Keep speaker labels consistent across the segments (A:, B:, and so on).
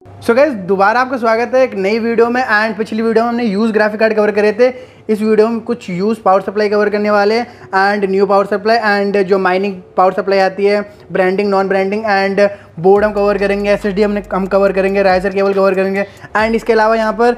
A: So guys दोबारा आपका स्वागत है एक नई वीडियो में। एंड पिछली वीडियो में हमने यूज़ ग्राफिक कार्ड कवर करे थे। इस वीडियो में कुछ यूज़ पावर सप्लाई कवर करने वाले हैं and new power supply and जो माइनिंग पावर सप्लाई आती है, branding non branding and board हम कवर करेंगे, एसएसडी हम कवर करेंगे, राइजर केबल कवर करेंगे एंड इसके अलावा यहाँ पर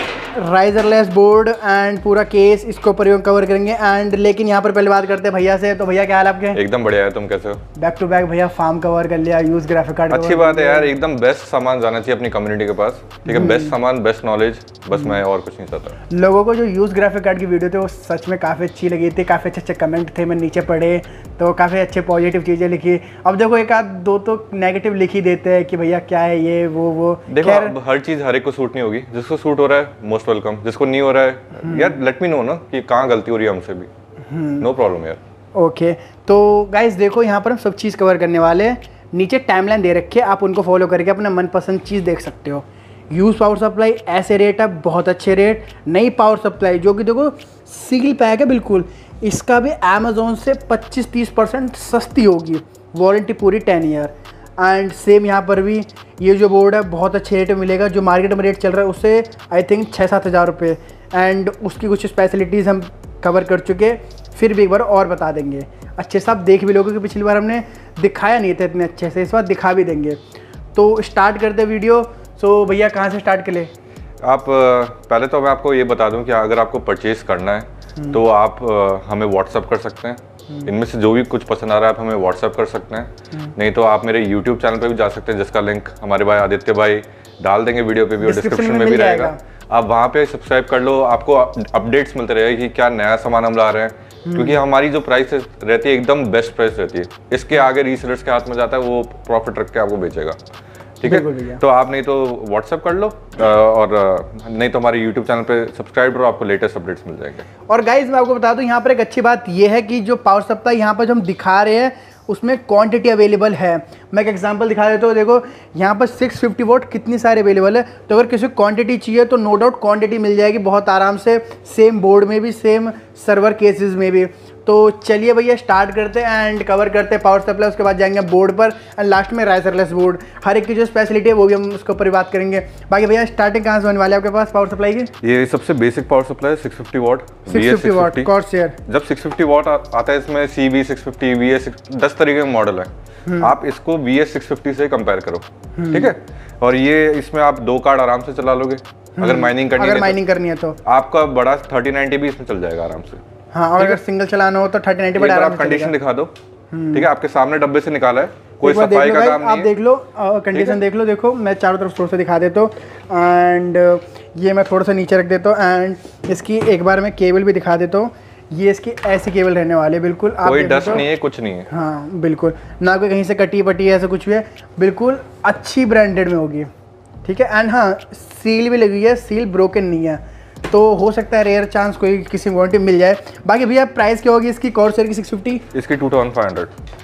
A: राइजरलेस बोर्ड एंड पूरा केस इसको प्रयोग कवर करेंगे। एंड लेकिन यहाँ पर पहले बात करते हैं भैया से। तो भैया क्या हाल आपके?
B: एकदम बढ़िया है, तुम कैसे हो?
A: बैक टू बैक भैया फार्म कवर कर लिया, यूज ग्राफिक कार्ड
B: अच्छी बात है यार, एकदम बेस्ट सामान जाना चाहिए अपनी कम्युनिटी के पास। ठीक है, बेस्ट सामान, बेस्ट नॉलेज, बस मैं और कुछ नहीं चाहता।
A: लोगों को जो यूज ग्राफिक कार्ड की वीडियो थी वो सच में काफ़ी अच्छी लगी थी, काफ़ी अच्छे अच्छे कमेंट थे, मैं नीचे पढ़े तो काफ़ी अच्छे पॉजिटिव चीज़ें लिखी। अब देखो एक आध दो तो नेगेटिव लिख ही देते हैं कि भैया क्या है ये वो।
B: देखो अब हर चीज़ हर एक को सूट नहीं होगी, जिसको सूट हो रहा है मोस्ट वेलकम, जिसको नहीं हो रहा है यार लेट मी नो ना कि कहाँ गलती हो रही है हमसे भी, नो प्रॉब्लम यार।
A: ओके तो गाइस देखो यहाँ पर हम सब चीज़ कवर करने वाले हैं। नीचे टाइमलाइन दे रखे, आप उनको फॉलो करके अपना मनपसंद चीज़ देख सकते हो। यूज़ पावर सप्लाई ऐसे रेट है, बहुत अच्छे रेट। नई पावर सप्लाई जो कि देखो सील पैक है बिल्कुल, इसका भी अमेज़ोन से 25-30% सस्ती होगी, वारंटी पूरी 10 ईयर। एंड सेम यहाँ पर भी ये जो बोर्ड है बहुत अच्छे रेट में मिलेगा, जो मार्केट में रेट चल रहा है उससे आई थिंक 6-7 हज़ार रुपये। एंड उसकी कुछ स्पेशलिटीज़ हम कवर कर चुके, फिर भी एक बार और बता देंगे। अच्छे से आप देख भी लोगे कि पिछली बार हमने दिखाया नहीं था इतने अच्छे से, इस बार दिखा भी देंगे। तो स्टार्ट करते वीडियो। सो भैया कहाँ से स्टार्ट करें?
B: आप पहले तो मैं आपको ये बता दूं कि अगर आपको परचेज करना है तो आप हमें व्हाट्सअप कर सकते हैं। इनमें से जो भी कुछ पसंद आ रहा है आप हमें व्हाट्सअप कर सकते हैं, नहीं तो आप मेरे यूट्यूब चैनल पे भी जा सकते हैं, जिसका लिंक हमारे भाई आदित्य भाई डाल देंगे वीडियो पे भी और डिस्क्रिप्शन में भी रहेगा। आप वहाँ पे सब्सक्राइब कर लो, आपको अपडेट्स मिलते रहेगा कि क्या नया सामान हम ला रहे हैं, क्योंकि हमारी जो प्राइस रहती है एकदम बेस्ट प्राइस रहती है। इसके आगे रीसेलर्स के हाथ में जाता है, वो प्रॉफिट रख के आपको बेचेगा। ठीक है, तो आप नहीं तो व्हाट्सएप कर लो और नहीं तो हमारे यूट्यूब चैनल पे सब्सक्राइब करो, आपको लेटेस्ट अपडेट्स मिल जाएंगे।
A: और गाइस मैं आपको बता दूं यहाँ पर एक अच्छी बात ये है कि जो पावर सप्लाई यहाँ पर जो हम दिखा रहे हैं उसमें क्वांटिटी अवेलेबल है। मैं एक एग्जांपल दिखा देता हूँ, देखो यहाँ पर 650 वोट कितनी सारी अवेलेबल है। तो अगर किसी को क्वांटिटी चाहिए तो नो डाउट क्वांटिटी मिल जाएगी बहुत आराम से, सेम बोर्ड में भी, सेम सर्वर केसेस में भी। तो चलिए भैया स्टार्ट करते हैं एंड कवर करते हैं पावर सप्लाई, उसके बाद जाएंगे बोर्ड पर एंड लास्ट में राइजरलेस बोर्ड। हर एक की जो स्पेशलिटी है वो भी हम उसके ऊपर बात करेंगे। बाकी भैया स्टार्टिंग कहाँ से होने वाले आपके पास पावर सप्लाई की?
B: ये सबसे बेसिक पावर सप्लाई है 650 वॉट,
A: 650 वॉट कॉर्सएयर।
B: जब 650 वॉट आता है इसमें CV 650, VS 10 तरीके के मॉडल है। आप इसको VS 650 से कंपेयर करो, ठीक है। और ये इसमें आप 2 कार्ड आराम से चला लोगे। अगर माइनिंग करनी है तो आपका बड़ा 3090 भी इसमें चल जाएगा आराम से।
A: हाँ, और अगर सिंगल चलाना हो तो 3090 बड़ा आराम से।
B: आप कंडीशन दिखा दो, ठीक है, आपके सामने डब्बे से निकाला है, कोई सफाई का काम नहीं है।
A: आप देख लो कंडीशन देख लो। देखो मैं चारों तरफ थोड़ा सा दिखा देता हूँ एंड ये मैं थोड़ा सा नीचे रख देता हूँ एंड इसकी एक बार मैं केबल भी दिखा देता हूँ। ये इसकी ऐसी केबल रहने वाली है, बिल्कुल
B: कोई डस्ट नहीं है, कुछ नहीं है।
A: हाँ बिल्कुल, ना कोई कहीं से कटी पटी ऐसा कुछ भी है, बिल्कुल अच्छी ब्रांडेड में होगी। ठीक है, एंड हाँ सील भी लगी है, सील ब्रोकन नहीं है, तो हो सकता है रेयर चांस कोई किसी वारंटी मिल जाए। बाकी भैया प्राइस क्या होगी इसकी कॉर्सएयर की 650?
B: इसकी 2500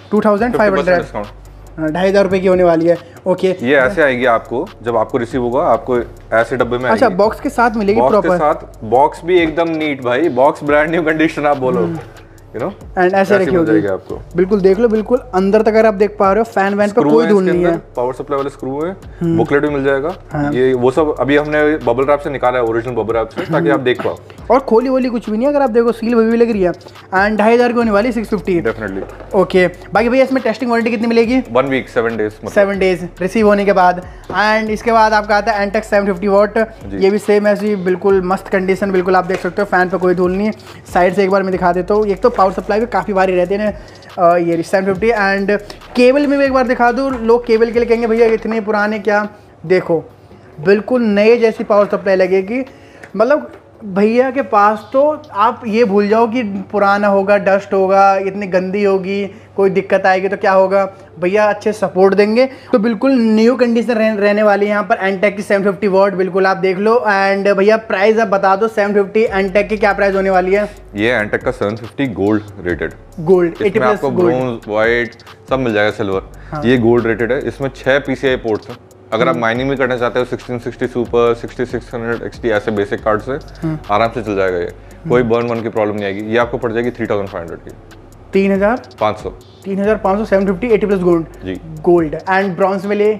A: 2500 2,500 रुपये की होने वाली है। ओके,
B: ये ऐसे आएगी आपको, जब आपको रिसीव होगा आपको ऐसे डब्बे में।
A: अच्छा, बॉक्स के साथ मिलेगी प्रॉपर?
B: बॉक्स के साथ, बॉक्स भी एकदम नीट भाई, बॉक्स ब्रांड न्यू कंडीशन आप बोलो, यू नो,
A: एंड ऐसे रखी होगी आपको। बिल्कुल देख लो, बिल्कुल अंदर तक अगर आप देख पा रहे हो, फैन वैन पे कोई धूल नहीं है।
B: पावर सप्लाई वाले स्क्रू है, बुकलेट भी मिल जाएगा। हाँ। ये वो सब अभी हमने बबल रैप से निकाला है, ओरिजिनल बबल रैप से, ताकि आप देख पाओ। और
A: खोली वोली कुछ भी नहीं, अगर आप देखो सील भी लग रही है एंड 2,500 की होने वाली 650
B: डेफिनेटली।
A: ओके, बाकी भैया इसमें टेस्टिंग वारंटी कितनी मिलेगी?
B: 1 वीक 7 डेज,
A: 7 डेज रिसीव होने के बाद। एंड इसके बाद आपका आता है एंटेक्स 750 वॉट, ये भी सेम ऐसी बिल्कुल मस्त कंडीशन, बिल्कुल आप देख सकते हो, फैन पर कोई धूल नहीं है। साइड से एक बार मैं दिखा देता हूँ। एक तो पावर सप्लाई भी काफ़ी भारी रहती है ना, ये 750। एंड केबल में भी एक बार दिखा दूँ, लोग केबल के लिए कहेंगे भैया इतने पुराने क्या, देखो बिल्कुल नए जैसी पावर सप्लाई लगेगी। मतलब भैया के पास तो आप ये भूल जाओ कि पुराना होगा, डस्ट होगा, इतनी गंदी होगी, कोई दिक्कत आएगी तो क्या होगा, भैया अच्छे सपोर्ट देंगे। तो बिल्कुल न्यू कंडीशन रहने वाली है यहाँ पर एंटेक की 750 वॉट, बिल्कुल आप देख लो। एंड भैया प्राइस आप बता दो, 750 एंटेक की क्या प्राइस होने वाली है?
B: ये एंटेक का 750 गोल्ड रेटेड,
A: गोल्ड 80 प्लस,
B: आपको ब्रोंज, व्हाइट सब मिल जाएगा, सिल्वर। हाँ। ये गोल्ड रेटेड है, इसमें 6 PCI पोर्ट्स हैं। अगर आप माइनिंग भी करना चाहते हो 1660 सुपर, 6600 XT ऐसे बेसिक कार्ड से आराम से चल जाएगा। ये कोई बर्न की प्रॉब्लम नहीं आएगी। ये आपको पड़ जाएगी 3500 की।
A: 3500 750 80 प्लस गोल्ड
B: जी।
A: गोल्ड एंड ब्रॉन्ज में ले,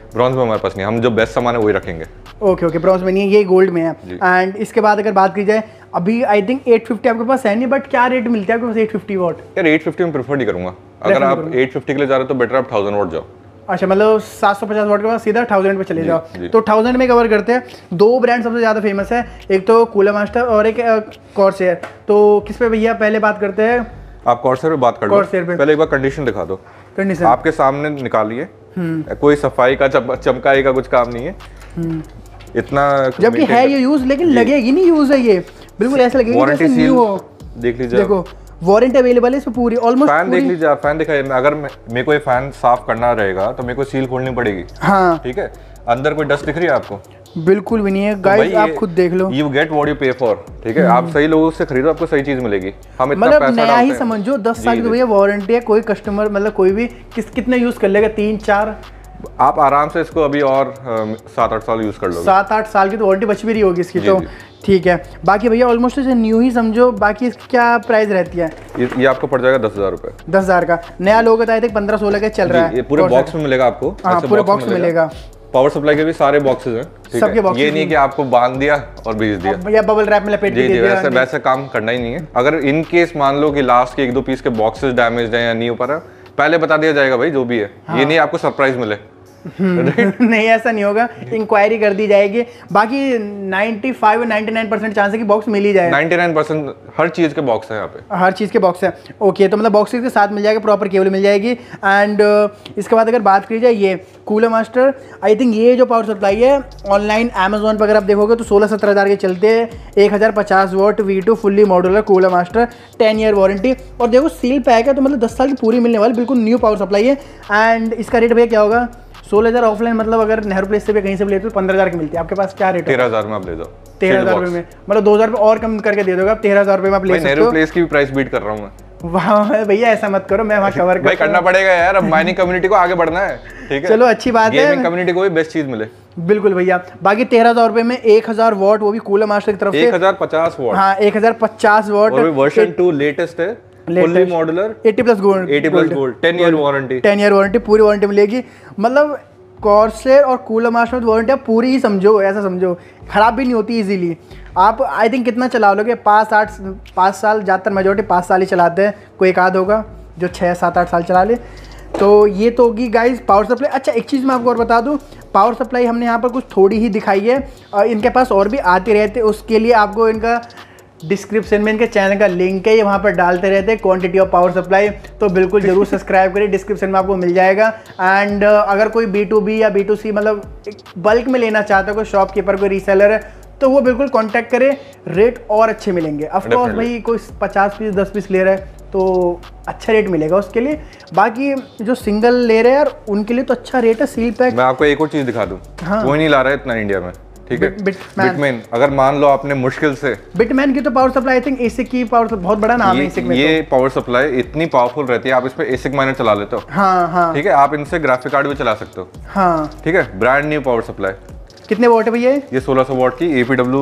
B: ब्रॉन्ज में हमारे पास नहीं, हम जो बेस्ट सामान है वही रखेंगे।
A: ओके ओके, ब्रॉन्ज में नहीं है, ये गोल्ड में है। एंड इसके बाद अगर बात की जाए, अभी आई थिंक 850 आपके पास है नहीं, बट क्या रेट मिलता है आपके पास 850 वॉट?
B: यार 850 में प्रेफर नहीं करूंगा, अगर आप 850 के लिए जा रहे हो तो बेटर आप 1000 वॉट जाओ।
A: अच्छा, मतलब 750 वॉट के बाद सीधा 1000 पे चले जाओ। तो 1000 में कवर करते हैं। दो ब्रांड सबसे ज़्यादा फेमस है, एक तो कूलर मास्टर और एक कॉर्सेयर। तो किस पे भैया पहले बात करते हैं?
B: आप कॉर्सेयर पे बात कर लो, पहले एक बार कंडीशन दिखा दो।
A: कंडीशन
B: आपके सामने निकालिए, कोई सफाई का चमकाई का कुछ काम नहीं है इतना,
A: जबकि है ये यूज, लेकिन लगेगी नहीं यूज है ये, बिल्कुल ऐसा लगेगा जैसे न्यू हो।
B: देख लीजिए, देखो
A: वारंटी अवेलेबल है इसमें पूरी, ऑलमोस्ट।
B: फैन देख लीजिए आप, फैन दिखाइए। अगर मेरे को ये फैन साफ करना रहेगा तो मेरे को सील खोलनी पड़ेगी।
A: हाँ
B: ठीक है, अंदर कोई डस्ट दिख रही है आपको?
A: बिल्कुल भी नहीं है गाइस, आप खुद देख लो।
B: You get what you pay for. ठीक है, आप सही लोगों से खरीदो, आपको सही चीज मिलेगी। हम इतना
A: मतलब
B: पैसा
A: नया ही समझो, 10 साल की तो भैया वारंटी है। कोई कस्टमर मतलब कोई भी कितने यूज कर लेगा, 3-4,
B: आप आराम से इसको अभी और 7-8 साल यूज कर लो।
A: 7-8 साल की तो वारंटी बच भी रही होगी इसकी। तो ठीक है, बाकी भैया ऑलमोस्ट इसे न्यू ही समझो। बाकी इसकी क्या प्राइस रहती है?
B: ये आपको पड़ जाएगा 10,000 रुपए।
A: 10,000 का नया लोग बताए थे 15-16 का चल रहा है।
B: ये पूरे बॉक्स में मिलेगा आपको।
A: हाँ, पूरे बॉक्स में मिलेगा।
B: पावर सप्लाई के भी सारे बॉक्सेस हैं,
A: सबके बॉक्सेस।
B: ये नहीं कि आपको बांध दिया और भेज दिया
A: या बबल रैप में लपेट के दे दिया।
B: वैसे काम करना ही नहीं है। अगर इन केस मान लो कि लास्ट के 1-2 पीस के बॉक्सेस डैमेज हैं या नहीं हो पा रहा, पहले बता दिया जाएगा भाई जो भी है। ये नहीं आपको सरप्राइज मिले।
A: नहीं, ऐसा नहीं होगा, इंक्वायरी कर दी जाएगी। बाकी 95-99% चांस है कि बॉक्स मिल ही जाएगा।
B: 99% हर चीज के बॉक्स है यहाँ पे,
A: हर चीज़ के बॉक्स है। ओके, तो मतलब बॉक्सेस के साथ मिल जाएगा, प्रॉपर केबल मिल जाएगी। एंड इसके बाद अगर बात की जाए ये कूलर मास्टर, आई थिंक ये जो पावर सप्लाई है ऑनलाइन अमेजोन पर अगर आप देखोगे तो 16-17 हज़ार के चलते हैं। 1050 watt V2 fully modular cooler master, 10 year warranty. और देखो सील पैक है, तो मतलब 10 साल की पूरी मिलने वाली, बिल्कुल न्यू पावर सप्लाई है। एंड इसका रेट भैया क्या होगा? 16,000 ऑफलाइन, मतलब अगर नेहरू प्लेस से भी कहीं से भी लेते हो 15,000 की मिलती है। आपके पास क्या रेट है?
B: 13,000 में आप ले जाओ।
A: 13,000 रुपये में, मतलब 2,000 रुपये और कम करके दे दोगे आप। 13,000 रुपये में आप ले सकते हो।
B: नेहरू प्लेस की भी प्राइस बीट कर रहा हूँ मैं।
A: वाह भैया, ऐसा मत करो, मैं वहाँ कवर
B: भाई करना पड़ेगा यार, अब माइनिंग कम्युनिटी को आगे बढ़ना है। ठीक है,
A: चलो अच्छी बात है,
B: गेमिंग कम्युनिटी को भी बेस्ट चीज मिले।
A: बिल्कुल भैया। बाकी 13,000 रुपये में 1,000 वॉट, वो भी कूलर मास्टर की तरफ से
B: 1050 वॉट।
A: हाँ, 1050 वॉट,
B: और वर्जन 2 लेटेस्ट है, fully modular,
A: 80+ gold,
B: 80+ gold, 10 year warranty.
A: 10 year warranty, पूरी वारंटी मिलेगी। मतलब कॉर्सेयर और कूलर मास्टर वारंटी आप पूरी ही समझो, ऐसा समझो, खराब भी नहीं होती इजीली। आप आई थिंक कितना चला लोगे? 5 साल, ज़्यादातर मेजोरिटी 5 साल ही चलाते हैं, कोई एक आध होगा जो 6-7-8 साल चला ले। तो ये तो होगी गाइस पावर सप्लाई। अच्छा, एक चीज़ मैं आपको और बता दूं, पावर सप्लाई हमने यहाँ पर कुछ थोड़ी ही दिखाई है, और इनके पास और भी आते रहते, उसके लिए आपको इनका डिस्क्रिप्शन में इनके चैनल का लिंक है, ये वहाँ पर डालते रहते हैं, क्वांटिटी ऑफ पावर सप्लाई। तो बिल्कुल जरूर सब्सक्राइब करिए, डिस्क्रिप्शन में आपको मिल जाएगा। एंड अगर कोई B2B या B2C मतलब बल्क में लेना चाहता है, कोई शॉपकीपर, कोई रीसेलर है, तो वो बिल्कुल कांटेक्ट करे, रेट और अच्छे मिलेंगे। ऑफकोर्स भाई कोई 50 पीस 10 पीस ले रहा है तो अच्छा रेट मिलेगा उसके लिए। बाकी जो सिंगल ले रहे हैं यार, उनके लिए तो अच्छा रेट है, सील पैक।
B: मैं आपको एक और चीज़ दिखा दूँ।
A: हाँ।
B: कोई नहीं ला रहा है इतना इंडिया में। ठीक है, बिटमैन। अगर मान लो आपने मुश्किल से,
A: बिटमैन की तो power supply I think ASIC की पावर बहुत बड़ा नाम है एसिक में।
B: ये पावर सप्लाई इतनी पावरफुल रहती है, आप इस पे एसिक माइनर चला लेते हो।
A: हाँ हाँ,
B: ठीक है, आप इनसे ग्राफिक कार्ड भी चला सकते हो।
A: हाँ,
B: ठीक है, ब्रांड न्यू पावर सप्लाई।
A: कितने वॉट है भैया?
B: ये 1600 वॉट की APW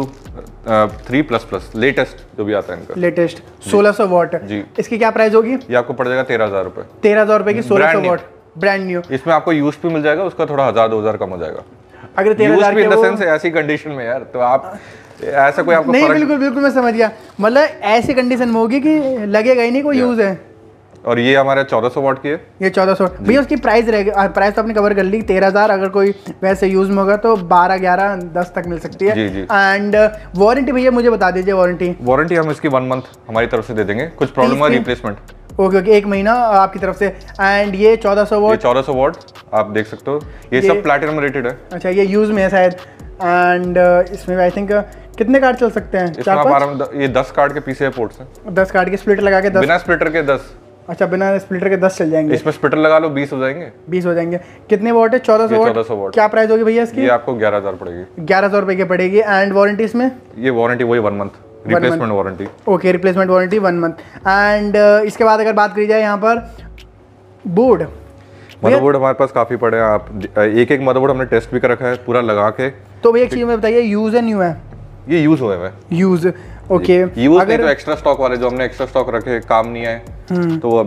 B: 3++, लेटेस्ट जो भी आता है इनका,
A: लेटेस्ट 1600 वॉट जी। इसकी क्या प्राइस होगी?
B: ये आपको पड़ जाएगा 13,000 रुपए।
A: 13,000 रुपए की 1600 वॉट ब्रांड न्यू।
B: इसमें आपको यूज भी मिल जाएगा, उसका थोड़ा 1000-2000 कम हो जाएगा।
A: अगर 13,000
B: के इन द सेंस ऐसी कंडीशन में यार, तो आप ऐसा कोई आपको
A: नहीं, बिल्कुल बिल्कुल मैं समझ गया, मतलब ऐसी कंडीशन में होगी कि लगेगा ही नहीं कोई यूज है।
B: और ये हमारे 1400 वॉट की है।
A: ये 1400 भैया, उसकी प्राइस रहेगी, प्राइस तो आपने कवर कर ली 13,000। अगर कोई वैसे यूज में होगा तो 12, 11, 10 तक मिल सकती है।
B: जी जी।
A: एंड वारंटी भैया मुझे बता दीजिए। वारंटी
B: हम इसकी 1 मंथ हमारी तरफ से दे देंगे, कुछ प्रॉब्लम है रिप्लेसमेंट।
A: ओके ओके, 1 महीना आपकी तरफ से। एंड ये 1400 वॉट,
B: 1400 वॉट आप देख सकते हो, ये सब प्लैटिनम रेटेड है।
A: अच्छा, ये यूज में है शायद। एंड इसमें आई थिंक कितने कार्ड चल सकते हैं?
B: 4-5। ये 10 कार्ड के PCI पोर्ट्स हैं।
A: 10 कार्ड के स्प्लिटर लगा के 10,
B: बिना स्प्लिटर के 10।
A: अच्छा, बिना स्प्लिटर के 10 चल जाएंगे।
B: इसमें स्प्लिटर लगा लो 20 हो जाएंगे।
A: 20 हो जाएंगे। कितने वॉट है? 1400 वॉट। क्या प्राइस होगी भैया इसकी?
B: ये आपको 11,000 पड़ेगी।
A: 11,000 रुपए की पड़ेगी। एंड वारंटी इसमें?
B: ये वारंटी वही 1 month replacement warranty.
A: Okay, replacement warranty 1 month. And इसके बाद अगर बात करी जाए यहाँ पर बोर्ड,
B: मदरबोर्ड हमारे पास काफी पड़े हैं। आप एक मदरबोर्ड हमने टेस्ट भी कर रखा है पूरा लगा के।
A: तो भैया एक चीज में बताइए, यूज है न्यू है?
B: ये यूज हुए हैं।
A: Use, okay.
B: यूज नहीं तो एक्स्ट्रा स्टॉक वाले जो हमने एक्स्ट्रा स्टॉक रखे काम नहीं आए, तो वो अभी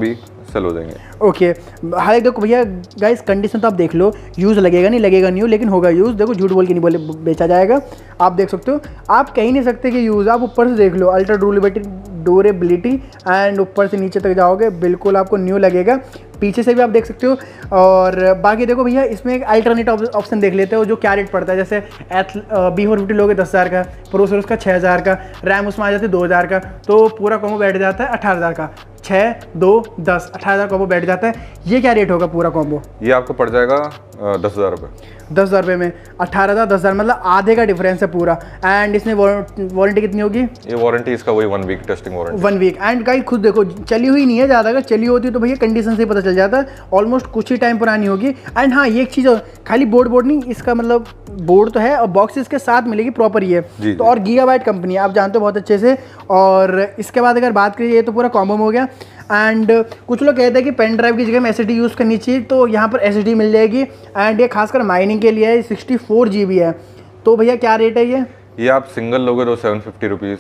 B: सेल हो जाएंगे।
A: ओके हालांकि देखो भैया गाइस कंडीशन तो आप देख लो, यूज़ लगेगा नहीं, लगेगा नहीं, लेकिन होगा यूज़। देखो झूठ बोल के नहीं बोले बेचा जाएगा, आप देख सकते हो, आप कह ही नहीं सकते कि यूज़। आप ऊपर से देख लो, अल्ट्रा ड्यूरेबिलिटी एंड ऊपर से नीचे तक जाओगे बिल्कुल आपको न्यू लगेगा। पीछे से भी आप देख सकते हो। और बाकी देखो भैया इसमें एक अल्टरनेट ऑप्शन देख लेते हो, जो क्या रेट पड़ता है। जैसे B450 लोगे 10,000 का, प्रोसेसर उसका 6,000 का, रैम उसमें आ जाती है 2,000 का, तो पूरा कॉम्बो बैठ जाता है 18,000 का। 6, 2, 10, 18,000 कॉम्बो बैठ जाता है। ये क्या रेट होगा पूरा कॉम्बो?
B: ये आपको पड़ जाएगा 10,000 रुपये।
A: 10,000 रुपये में 18,000, 10,000 मतलब आधे का डिफरेंस है पूरा। एंड इसमें वारंटी कितनी होगी?
B: ये वारंटी इसका वही 1 week testing warranty.
A: 1 week. And guys खुद देखो चली हुई नहीं है ज़्यादा, अगर चली होती तो भैया कंडीशन से ही पता चल जाता, ऑलमोस्ट कुछ ही टाइम पुरानी होगी। एंड हाँ ये एक चीज़ खाली बोर्ड नहीं, इसका मतलब बोर्ड तो है और बॉक्स इसके साथ मिलेगी प्रॉपर ये तो। और गीगाबाइट कंपनी है, आप जानते हो बहुत अच्छे से। और इसके बाद अगर बात करिए, ये तो पूरा कॉम्बो में हो गया। एंड कुछ लोग कहते हैं कि पेन ड्राइव की जगह में SSD यूज़ करनी चाहिए, तो यहाँ पर SSD मिल जाएगी। एंड ये खासकर माइनिंग के लिए है, 64 GB है। तो भैया क्या रेट है ये
B: आप सिंगल लोगे तो 750 रुपीज़,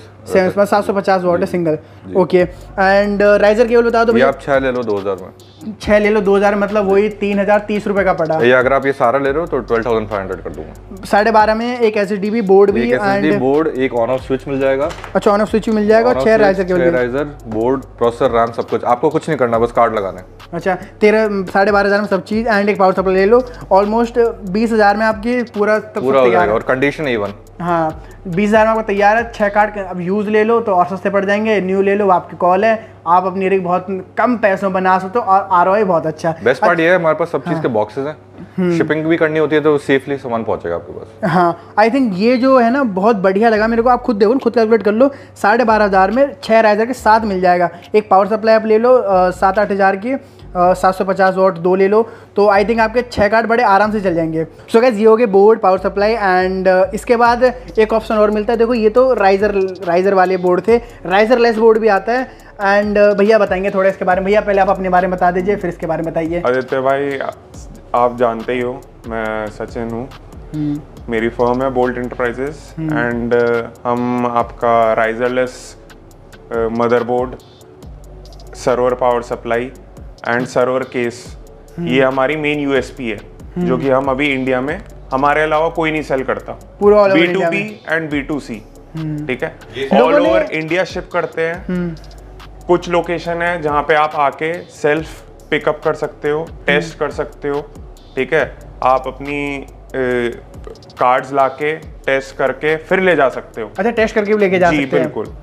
A: 750 वॉट है single. Okay and riser cable बता दो भैया।
B: आप 6 ले लो 2,000 में।
A: 6 ले लो 2,000 मतलब वही 3,030 रुपये का पड़ा।
B: ये अगर आप ये सारा ले रहे हो तो 12,500 कर दूंगा।
A: 12.5 में एक SSD भी, बोर्ड भी,
B: एंड बोर्ड, एक ऑन ऑफ स्विच मिल जाएगा।
A: अच्छा ऑन ऑफ स्विच मिल जाएगा, और 6 riser cable,
B: riser, board, processor, RAM, सब कुछ। आपको कुछ नहीं करना, बस कार्ड लगाना है।
A: अच्छा 12,500 में सब चीज़। एंड एक पावर सप्लाई ले लो, ऑलमोस्ट 20,000 में आपकी पूरा
B: हो जाएगा। और कंडीशन A1।
A: हाँ 20,000 में आपको तैयार है। 6 कार्ड अब यूज़ ले लो तो और सस्ते पड़ जाएंगे, न्यू ले लो आपकी कॉल है। आप अपनी रिग बहुत कम पैसों बना सकते हो और ROI बहुत अच्छा।
B: बेस्ट पार्ट ये है हमारे पास सब चीज़ के बॉक्सेस हैं, शिपिंग भी करनी होती है तो सेफली सामान पहुंचेगा आपके पास।
A: हाँ आई थिंक ये जो है ना बहुत बढ़िया लगा मेरे को। आप खुद देखो, खुद कैलकुलेट कर लो, 12,500 में 6 राइजर के साथ मिल जाएगा। एक पावर सप्लाई आप ले लो 7-8 हज़ार की, 750 वॉट 2 ले लो, तो आई थिंक आपके 6 कार्ड बड़े आराम से चल जाएंगे। सो गाइस ये हो गए बोर्ड, पावर सप्लाई। एंड इसके बाद एक ऑप्शन और मिलता है। देखो ये तो राइजर वाले बोर्ड थे, राइजर लेस बोर्ड भी आता है। एंड भैया बताएंगे थोड़ा इसके बारे में। भैया पहले आप अपने बारे में बता दीजिए, फिर इसके बारे में बताइए।
C: आदित्य भाई आप जानते ही हो, मैं सचिन हूँ, मेरी फर्म है बोल्ट एंटरप्राइजेस। एंड हम आपका riserless motherboard, server power supply and server case, ये हमारी मेन USP है, जो कि हम अभी इंडिया में हमारे अलावा कोई नहीं सेल करता।
A: पूरा
C: B2B एंड B2C, ठीक है, ऑल ओवर इंडिया शिप करते हैं। कुछ लोकेशन है जहाँ पे आप आके सेल्फ पिकअप कर सकते हो, टेस्ट कर सकते हो, ठीक है। आप अपनी कार्ड्स लाके टेस्ट करके फिर ले जा सकते हो।
A: अच्छा टेस्ट करके भी लेके जा सकते हैं?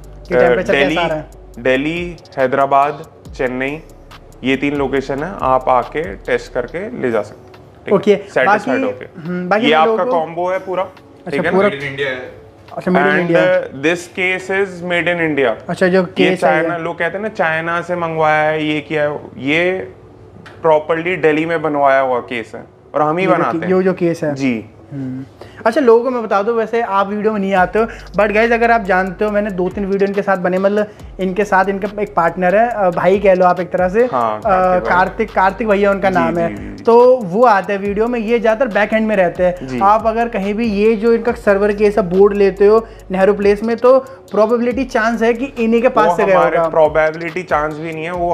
C: बिल्कुल। दिल्ली, हैदराबाद, चेन्नई, ये 3 लोकेशन है, आप आके टेस्ट करके ले जा सकते हो।
A: ओके
C: सेटिस्फाइड होके। ये आपका कॉम्बो है पूरा, ठीक है,
A: पूरा
C: मेड इन इंडिया है।
A: अच्छा made in India.
C: This case is made in India.
A: अच्छा जो केस है,
C: चाइना, लोग कहते हैं ना चाइना से मंगवाया है, ये किया है, ये प्रॉपर्ली दिल्ली में बनवाया हुआ केस है और हम ही बनाते हैं।
A: ये जो केस है
C: जी।
A: अच्छा लोगों को मैं बता दूं, वैसे आप वीडियो में नहीं आते हो, बट गाइज अगर आप जानते हो, मैंने 2-3 वीडियो इनके साथ बने, मतलब इनके साथ इनका एक पार्टनर है, भाई कह लो आप एक तरह से।
C: हाँ,
A: कार्तिक भैया उनका नाम है। तो वो आते हैं वीडियो में, ये ज़्यादातर बैक एंड में रहते हैं। आप अगर कहीं भी ये जो इनका सर्वर के सब बोर्ड लेते हो नेहरू प्लेस में, तो प्रोबेबिलिटी चांस है कि इन्हीं के पास से गया होगा।
C: प्रोबेबिलिटी चांस भी नहीं है, वो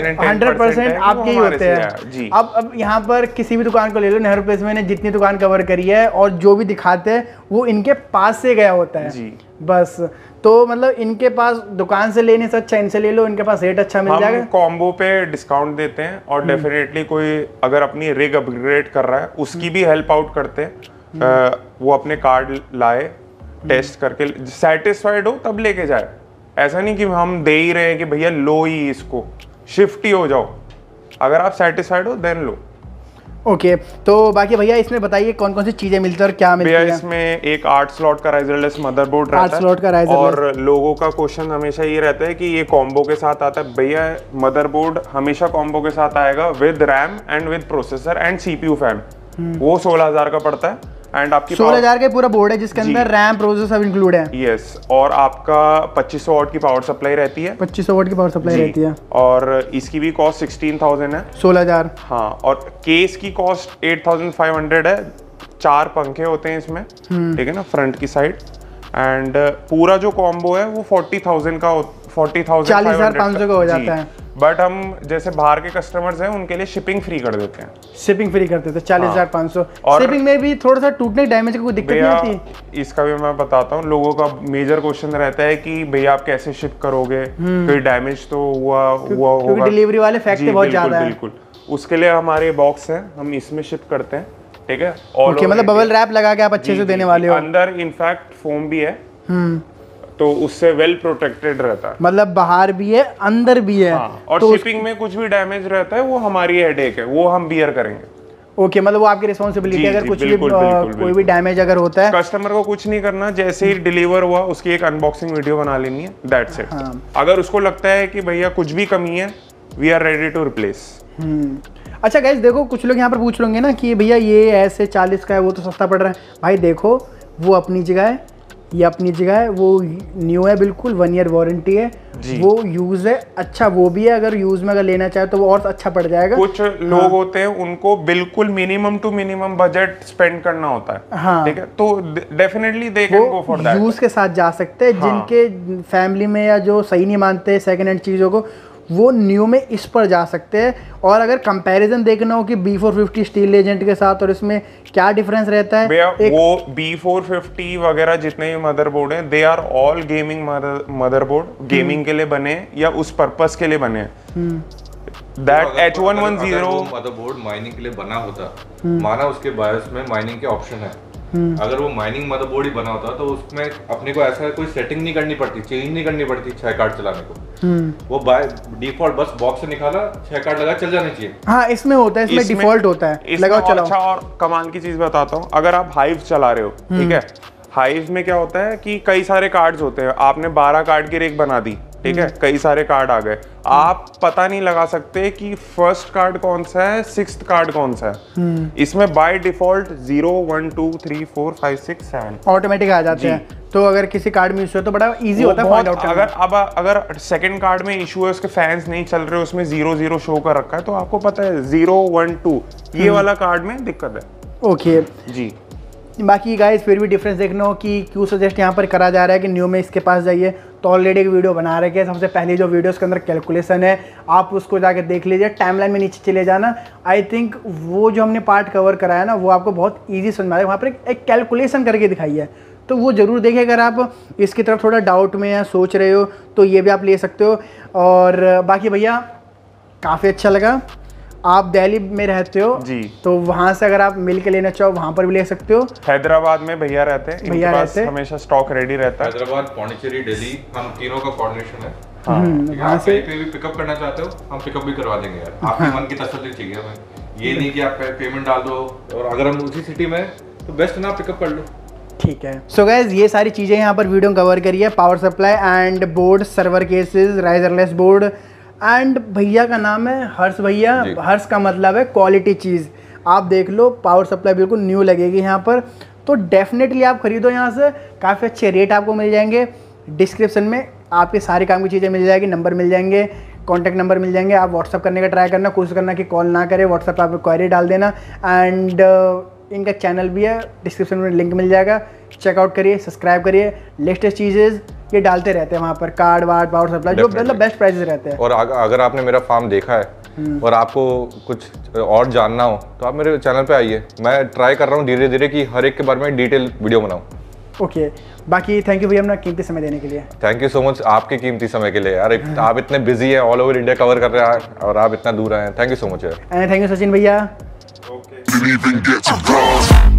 A: 100% आपके ही होते हैं। अब यहाँ पर किसी भी दुकान को ले लो, नेहरू प्लेस में जितनी दुकान कवर करी है और जो भी दिखाते हैं वो इनके पास से गया होता है जी। बस तो मतलब इनके पास दुकान से लेने से अच्छा इनसे ले लो, इनके पास रेट अच्छा मिल जाएगा।
C: हम कॉम्बो पे डिस्काउंट देते हैं और डेफिनेटली कोई अगर अपनी रिग अपग्रेड कर रहा है उसकी भी हेल्प आउट करते हैं। वो अपने कार्ड लाए, टेस्ट करके सेटिस्फाइड हो तब लेके जाए। ऐसा नहीं कि हम दे ही रहे हैं कि भैया लो ही, इसको शिफ्ट ही हो जाओ। अगर आप सेटिस्फाइड हो देन लो।
A: ओके तो बाकी भैया इसमें बताइए कौन कौन सी चीजें मिलती है और क्या मिलती है?
C: इसमें एक 8 स्लॉट का राइजरलेस मदरबोर्ड रहता है।
A: 8 स्लॉट का राइजरलेस।
C: और लोगों का क्वेश्चन हमेशा ये रहता है कि ये कॉम्बो के साथ आता है। भैया मदरबोर्ड हमेशा कॉम्बो के साथ आएगा with RAM and with processor and CPU fan. वो 16,000 का पड़ता है। एंड आपकी
A: 16,000 का पूरा बोर्ड है जिसके अंदर रैम प्रोसेसर सब इंक्लूड है।
C: यस, और आपका 2500 वाट की पावर सप्लाई रहती है।
A: 2500 वाट की पावर सप्लाई रहती है।
C: और इसकी भी कॉस्ट 16,000 है।
A: 16,000।
C: हाँ, और केस की कॉस्ट 8,500 है। 4 पंखे होते हैं इसमें, ठीक है ना, फ्रंट की साइड। एंड पूरा जो कॉम्बो है वो 40,000 का 40,500
A: का हो जाता है।
C: बट हम जैसे बाहर के कस्टमर्स हैं उनके लिए शिपिंग फ्री कर देते हैं।
A: शिपिंग फ्री कर देते हैं 40,500।
C: और
A: शिपिंग में भी थोड़ा सा टूटने डैमेज की कोई दिक्कत नहीं आती?
C: इसका भी मैं बताता हूँ। लोगों का मेजर क्वेश्चन रहता है कि भैया आप कैसे शिप करोगे, कोई डैमेज तो हुआ होगा,
A: डिलीवरी वाले फैक्ट बहुत ज्यादा है।
C: बिल्कुल, उसके लिए हमारे बॉक्स हैं, हम इसमें शिप करते हैं, ठीक है।
A: ओके, मतलब बबल रैप लगा के आप अच्छे से देने वाले हो।
C: अंदर इनफैक्ट फोम भी है, तो उससे वेल प्रोटेक्टेड रहता है।
A: मतलब बाहर भी है अंदर भी है।
C: और
A: तो
C: शिपिंग में कुछ भी डैमेज रहता है वो हमारी हेडेक है, वो हम बियर करेंगे।
A: ओके, मतलब वो आपकी रिस्पांसिबिलिटी है। अगर कुछ भी कोई भी डैमेज अगर होता है,
C: कस्टमर को कुछ नहीं करना, जैसे ही डिलीवर हुआ उसकी एक अनबॉक्सिंग वीडियो बना लेनी है, दैट्स इट। अगर उसको लगता है कि भैया कुछ भी कमी है, we are ready to replace.
A: अच्छा गाइस, देखो कुछ लोग यहाँ पर पूछ लेंगे ना कि भैया ये ऐसे 40 का है, वो तो सस्ता पड़ रहा है। भाई देखो, वो अपनी जगह है, ये अपनी जगह है, वो न्यू है बिल्कुल, 1 ईयर वारंटी है, वो यूज है, अच्छा वो भी है। अगर यूज में अगर लेना चाहे तो वो और अच्छा पड़ जाएगा।
C: कुछ लोग होते हैं उनको बिल्कुल minimum to minimum budget spend करना होता है, ठीक है, तो definitely they can go for that.
A: Use के साथ जा सकते हैं। जिनके फैमिली में या जो सही नहीं मानते सेकंड हैंड चीज़ों को, वो न्यू में इस पर जा सकते हैं। और अगर कंपैरिजन देखना हो कि B450 स्टील लेजेंड के साथ और इसमें क्या डिफरेंस रहता है,
C: वो B450 वगैरह जितने भी मदरबोर्ड हैं, they are all gaming motherboard, gaming के लिए बने या उस पर्पस के लिए बने। दैट H110
B: मदरबोर्ड माइनिंग के लिए बना होता, माना उसके बायस में माइनिंग के ऑप्शन है, अगर वो माइनिंग मदरबोर्ड ही बना होता तो उसमें अपने को ऐसा कोई सेटिंग नहीं करनी पड़ती, चेंज नहीं करनी पड़ती 6 कार्ड चलाने को। वो बाय डिफॉल्ट बस बॉक्स से निकाला, 6 कार्ड लगा, चल जाने चाहिए।
A: हाँ, इसमें होता है, इसमें डिफॉल्ट होता है, लगाओ चलाओ।
C: अच्छा, और कमाल की चीज बताता हूँ, अगर आप हाइव चला रहे हो, ठीक है, हाइव में क्या होता है कि कई सारे कार्ड्स होते हैं, आपने 12 कार्ड की रेक बना दी, ठीक है, कई सारे कार्ड आ गए, आप पता नहीं लगा सकते कि फर्स्ट कार्ड कौन सा है, 6th कार्ड कौन सा है। इसमें बाय डिफॉल्ट 0 1 2 3 4 5 6 7
A: ऑटोमेटिक आ जाते हैं। तो अगर किसी कार्ड में इशू है तो बड़ा इजी होता है फाइंड आउट करना।
C: अगर सेकंड कार्ड में इशू है, उसके फैंस नहीं चल रहे, उसमें 0 0 शो कर रखा है, तो आपको पता है 0 1 2 ये वाला कार्ड में दिक्कत है।
A: ओके
C: जी,
A: बाकी गाइस फिर भी डिफरेंस देखना हो कि क्यों सजेस्ट यहाँ पर करा जा रहा है कि न्यू में इसके पास जाइए, तो ऑलरेडी एक वीडियो बना रखे हैं। सबसे पहले जो वीडियो के अंदर कैलकुलेशन है, आप उसको जाके देख लीजिए, टाइमलाइन में नीचे चले जाना। आई थिंक वो जो हमने पार्ट कवर कराया ना, वो आपको बहुत ईजी समझ में आएगा। वहाँ पर एक कैलकुलेशन करके दिखाई है, तो वो ज़रूर देखिए। अगर आप इसकी तरफ थोड़ा डाउट में या सोच रहे हो तो ये भी आप ले सकते हो। और बाकी भैया काफ़ी अच्छा लगा। आप दिल्ली में रहते हो
C: जी,
A: तो वहाँ से अगर आप मिल के लेना चाहो वहाँ पर भी ले सकते हो।
C: हैदराबाद में भैया रहते हैं, इनके पास हमेशा स्टॉक रेडी रहता है।
B: हैदराबाद, पौंडीचेरी, दिल्ली, हम तीनों का कोऑर्डिनेशन है।
A: वहाँ से
B: कहीं पे भी पिकअप करना चाहते हो, हम पिकअप भी करवा देंगे यार। आपके मन की तसल्ली चाहिए हमें, ये नहीं कि आप पेमेंट डाल दो और अगर हम उसी सिटी में तो बेस्ट ना पिकअप कर लो।
A: ठीक है। सो गाइज ये सारी चीज़ें यहाँ पर वीडियो कवर करी है, power supply and board, server cases, riserless board, and भैया का नाम है हर्ष भैया। हर्ष का मतलब है क्वालिटी चीज़। आप देख लो, पावर सप्लाई बिल्कुल न्यू लगेगी यहाँ पर, तो डेफिनेटली आप खरीदो यहाँ से। काफ़ी अच्छे रेट आपको मिल जाएंगे। डिस्क्रिप्शन में आपके सारे काम की चीज़ें मिल जाएगी, नंबर मिल जाएंगे, कॉन्टैक्ट नंबर मिल जाएंगे। आप व्हाट्सअप करने का ट्राई करना, कोशिश करना कि कॉल ना करें, व्हाट्सअप पर आप क्वेरी डाल देना। एंड इनका चैनल भी है, डिस्क्रिप्शन में लिंक मिल जाएगा, चेकआउट करिए, सब्सक्राइब करिए। लेटेस्ट चीज़ें ये डालते रहते हैं वहाँ पर, कार्ड वार्ड, पावर सप्लाई, जो मतलब बेस्ट प्राइसेस रहते हैं।
B: और अगर आपने मेरा फार्म देखा है और आपको कुछ और जानना हो तो आप मेरे चैनल पे आइए। मैं ट्राई कर रहा हूँ धीरे धीरे कि हर एक के बारे में डिटेल वीडियो बनाऊँ।
A: ओके, बाकी थैंक यू भैया अपना कीमती समय देने के लिए।
B: थैंक यू सो मच आपके कीमती समय के लिए यार। आप इतने बिजी हैं, ऑल ओवर इंडिया कवर कर रहे हैं और आप इतना दूर आए हैं। थैंक यू सो मच यार।
A: एंड थैंक यू सचिन भैया।
C: ओके।